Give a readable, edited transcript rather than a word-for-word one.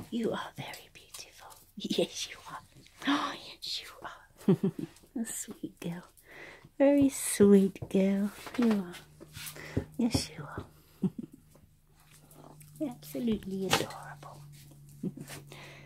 You are very beautiful. Yes, you are. Oh, yes, you are. A sweet girl. Very sweet girl. You are. Yes, you are. Absolutely adorable.